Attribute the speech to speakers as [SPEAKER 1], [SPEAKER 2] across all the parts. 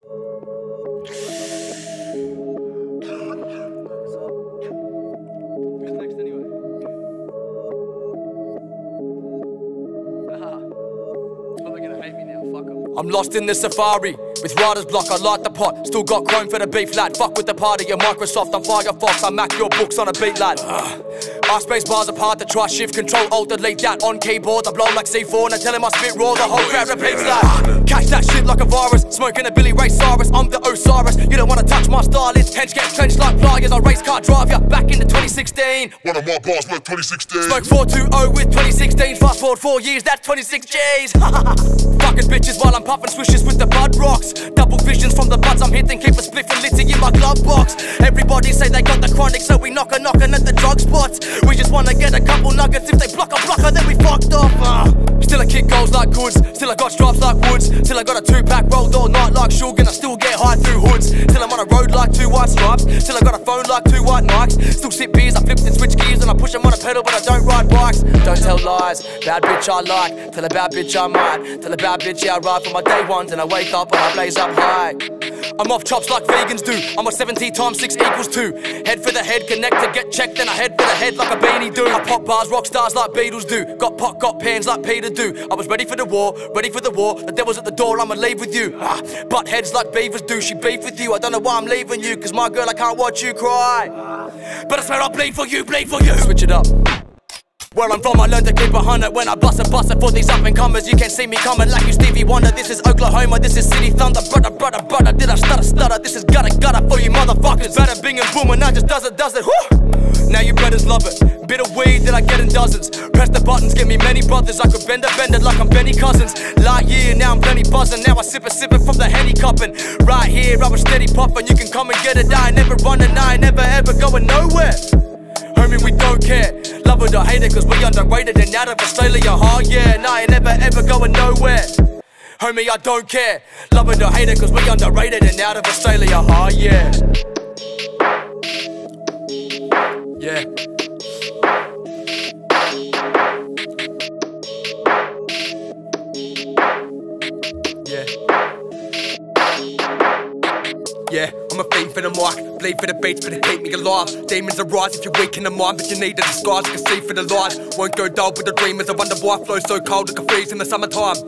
[SPEAKER 1] I'm lost in the safari with Riders Block, I light the pot. Still got chrome for the beef, lad. Fuck with the party, your Microsoft, I'm Firefox. I Mac your books on a beat, lad. Our space bars apart to try shift, control, alt, delete that on keyboard. I blow like C4 and I tell him I spit raw. The whole crowd repeats, lad. Catch that shit like a virus, smoking a Billy Ray Cyrus. I'm the Osiris, you don't wanna touch my style. It's hench, get trenched like pliers. I race car drive ya back into 2016.
[SPEAKER 2] One of my bars worth 2016.
[SPEAKER 1] Smoke 420 with 2016. Fast forward 4 years, that's 26 G's. Fucking bitches while I'm puffing swishes with the bud rocks. Double visions from the buds I'm hitting, keep a spliff and litty in my glove box. Everybody say they got the chronic, so we knockin' at the drug spots. We just wanna get a couple nuggets, if they block a blocker then we fucked off. Still I kick goals like goods, still I got stripes like woods. Still I got a 2-pack rolled all night like Shug, and I still get high through hoods. Still I'm on a road like 2 white stripes, still I got a phone like 2 white Nikes. Still sip beers, I flip and switch gears and I push them on a pedal, but I don't ride bikes. Don't tell lies, bad bitch I like, tell a bad bitch I might. Tell a bad bitch yeah I ride for my day ones and I wake up and I blaze up high. I'm off chops like vegans do, I'm a 70 times 6 equals 2. Head for the head, connect to get checked, then I head for the head like a beanie do. I pop bars, rock stars like Beatles do. Got pot, got pans like Peter do. I was ready for the war, the devil's at the door, I'ma leave with you. Butt heads like beavers do, she beef with you. I don't know why I'm leaving you, cause my girl I can't watch you cry. But I swear I'll bleed for you, bleed for you. Switch it up. Where I'm from, I learned to keep 100 when I bust it for these up-and-comers. You can't see me coming like you Stevie Wonder. This is Oklahoma, this is City Thunder. Brother, did I stutter? This is gutter for you motherfuckers. Bada bing and boom and I just does it, whoo! Now you brothers love it. Bit of weed that I get in dozens. Press the buttons, give me many brothers. I could bend it like I'm Benny Cousins. Light year, now I'm plenty buzzing. Now I sip it from the Henny cupping. Right here, I was steady puffing. You can come and get it, I ain't never running, I ain't never ever going nowhere. Homie, we don't care, love it or hate it, cause we underrated and out of Australia, oh yeah. Nah, I ain't never ever going nowhere. Homie, I don't care, love it or hate it, cause we underrated and out of Australia, oh yeah. Yeah. Yeah, I'm a fiend for the mic, bleed for the beats, but it keep me alive. Demons arise if you're weak in the mind, but you need a disguise, you can see for the light. Won't go dull with the dreamers, I wonder why I flow so cold, it can freeze in the summertime.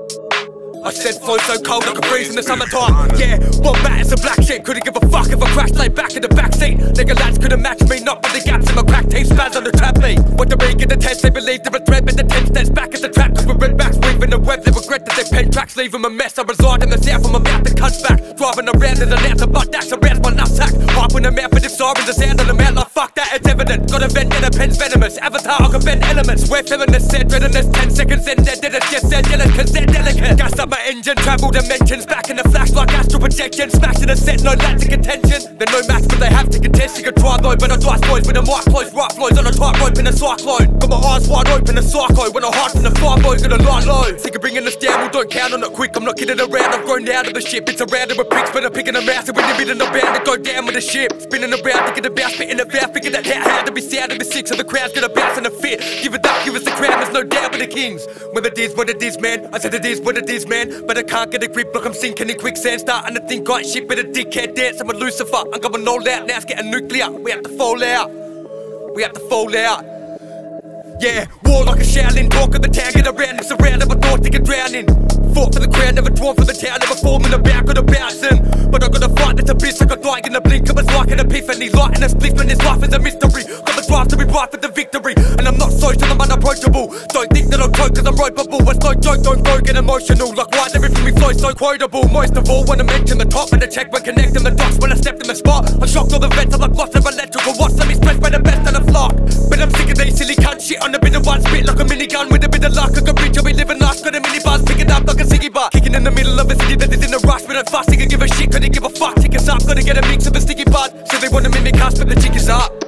[SPEAKER 1] I said flow so cold I could freeze in the summertime. Yeah, what matters a black sheep. Couldn't give a fuck if I crashed laid back in the backseat. Nigga lads couldn't match me, not with the gaps in my crack teeth. Spaz on the trap me. What the rig in the test, they believe they're a threat, but the 10 steps back at the trap. Cause we're redbacks weaving the web, they regret that they pen tracks. Leave them a mess, I reside in the south, I'm about to cunt back. Driving around in the lamps, a butt dash around my nutsack. Hype when I'm out, but if sirens the sound of the mouth, like fuck that, it's evident. Got a vent in a pen's venomous. Avatar, I can bend elements. Where feminists said readiness, 10 seconds in, they're dead, it's just said yelling, cause they're delicate. Gas up my engine, travel dimensions, back in the flash like astral projection. Smashing a set, no lads in contention. They're no match, but they have to contest. You can try though, but I dice boys with a mic close, right flows on a tightrope in a cyclone. Got my eyes wide open, a psycho. When I hide from the fire boy, gonna lie low. Think of bringing us down, well don't count on it quick. I'm not kidding around, I've grown out of the ship. It's surrounded with pricks, but I'm picking them out. So when you're bidding around to go down with the ship. Spinning around, thinking about spitting it out. Figuring out how to be sound to be sick, so the crowd's gonna bounce in a fit. Give it up, give us the crown, there's no doubt with the kings. When it is what it is, man. I said it is what it is, man. But I can't get a grip, look I'm sinking in quicksand. Starting to think I ain't shit, but a dickhead dance. I'm a Lucifer, I'm going all out. Now it's getting nuclear, we have to fall out. We have to fall out. Yeah, war like a Shaolin, talk of the town, get around, it's around, never thought to get drowning. Fought for the crown, never drawn for the town, never forming the back of the bouncing. But I gotta fight this abyss, I got dying in the blink, I was like an epiphany, light in a split, man, this life is a mystery. Got the drive to be right for the victory, and I'm not social, I'm unapproachable. Don't think that I'll cope, cause I'm ropeable, it's no joke, don't go get emotional. Like why everything we flow so quotable. Most of all, when I mention the top, and the check when connecting the dots. When I stepped in the spot, I shocked all the vents, I'm like lots of electrical watts. Let me spread by the best of the flock. But I'm sick of these silly cunt shit on a bit of one spit like a minigun with a bit of luck. I got rich, I'll be living life, got a mini buzz, pick it up like a ciggy bar. Kicking in the middle of a city that is in a rush, we don't fuss, they can give a shit, couldn't give a fuck. Tickets up, gotta get a mix of a sticky bud. So they wanna mimic us, but the chick is up.